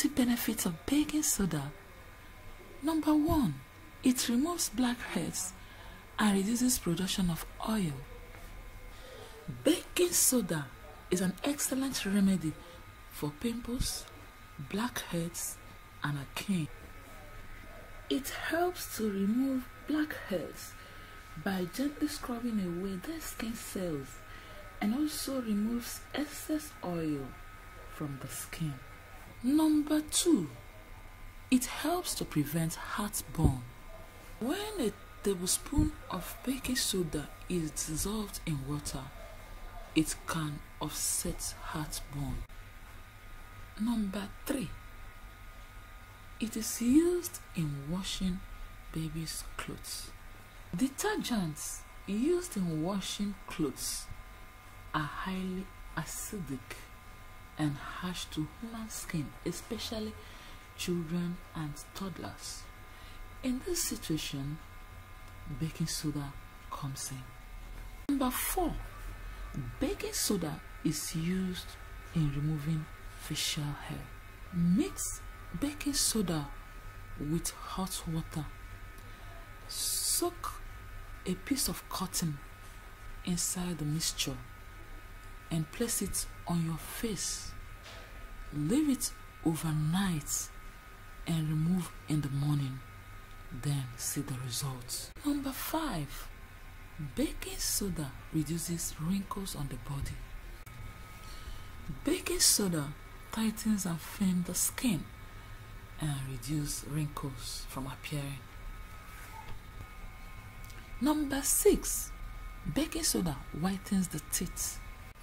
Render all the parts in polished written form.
benefits of baking soda. Number 1, it removes blackheads and reduces production of oil. Baking soda is an excellent remedy for pimples, blackheads, and acne. It helps to remove blackheads by gently scrubbing away dead skin cells and also removes excess oil from the skin. Number 2, it helps to prevent heartburn. When a tablespoon of baking soda is dissolved in water, it can offset heartburn. Number 3, it is used in washing babies' clothes. Detergents used in washing clothes are highly acidic and harsh to human skin, especially children and toddlers. In this situation, baking soda comes in. Number 4, baking soda is used in removing facial hair. Mix baking soda with hot water. Soak a piece of cotton inside the mixture and place it on your face. Leave it overnight and remove in the morning. Then see the results. Number 5, baking soda reduces wrinkles on the body. Baking soda tightens and firms the skin and reduces wrinkles from appearing. Number 6, baking soda whitens the teeth.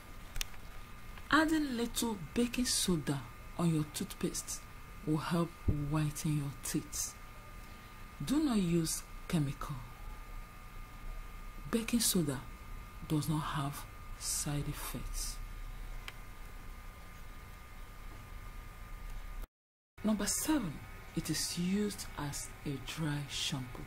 Adding little baking soda on your toothpaste will help whiten your teeth. Do not use chemical. Baking soda does not have side effects. Number 7, it is used as a dry shampoo.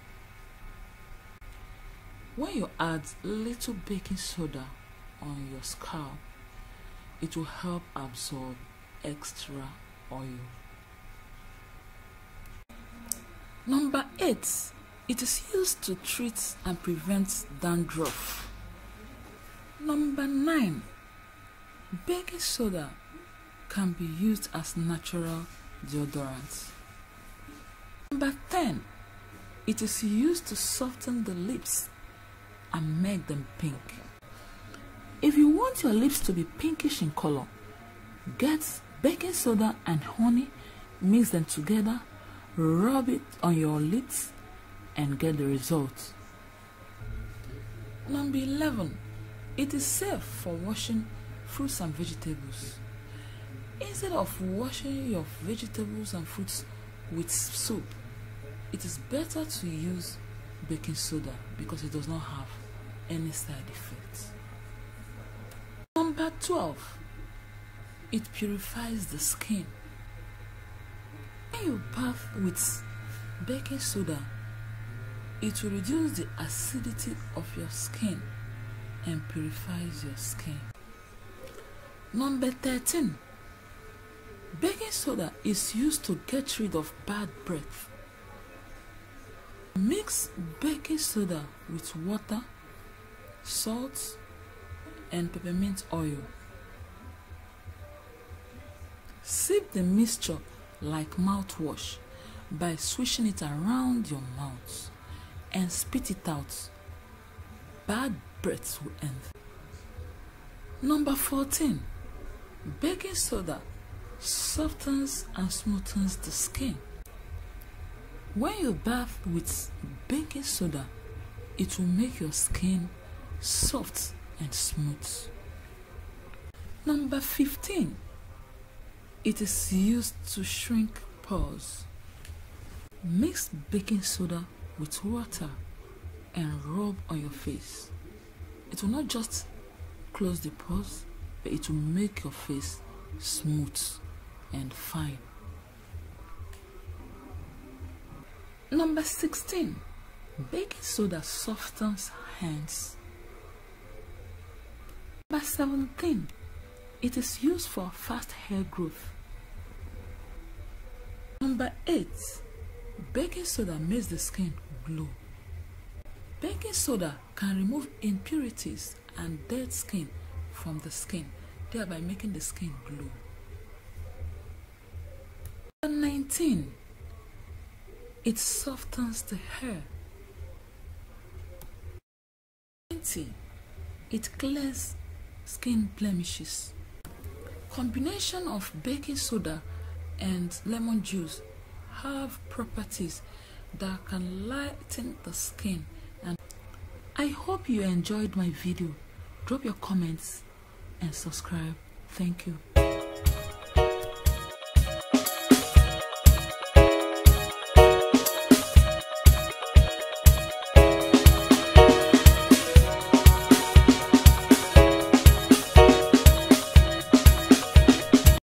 When you add little baking soda on your scalp, it will help absorb extra oil. Number 8, it is used to treat and prevent dandruff. Number 9, baking soda can be used as natural deodorant. Number 10, it is used to soften the lips and make them pink. If you want your lips to be pinkish in color, get baking soda and honey, mix them together, rub it on your lips and get the result. Number 11, it is safe for washing fruits and vegetables. Instead of washing your vegetables and fruits with soap, it is better to use baking soda because it does not have any side effects. Number 12, it purifies the skin. When you bath with baking soda, it will reduce the acidity of your skin and purifies your skin. Number 13, baking soda is used to get rid of bad breath. Mix baking soda with water, salt, and peppermint oil. Sip the mixture like mouthwash by swishing it around your mouth and spit it out. Bad breath will end. Number 14, baking soda softens and smoothens the skin. When you bath with baking soda, it will make your skin soft and smooth. Number 15, it is used to shrink pores. Mix baking soda with water and rub on your face. It will not just close the pores, but it will make your face smooth and fine. Number 16, baking soda softens hands. Number 17, it is used for fast hair growth. Number 8, baking soda makes the skin glow. Baking soda can remove impurities and dead skin from the skin, thereby making the skin glow. Number 19, it softens the hair. 20, it clears skin blemishes. Combination of baking soda and lemon juice have properties that can lighten the skin. And I hope you enjoyed my video. Drop your comments and subscribe. Thank you.